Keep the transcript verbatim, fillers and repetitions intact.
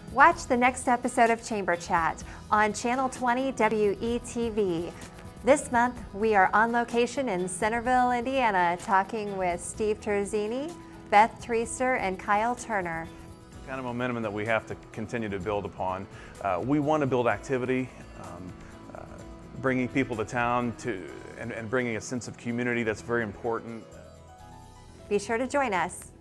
Watch the next episode of Chamber Chat on Channel twenty W E T V. This month, we are on location in Centerville, Indiana, talking with Steve Terzini, Beth Treaster, and Kyle Turner. The kind of momentum that we have to continue to build upon. Uh, we want to build activity, um, uh, bringing people to town to, and, and bringing a sense of community that's very important. Be sure to join us.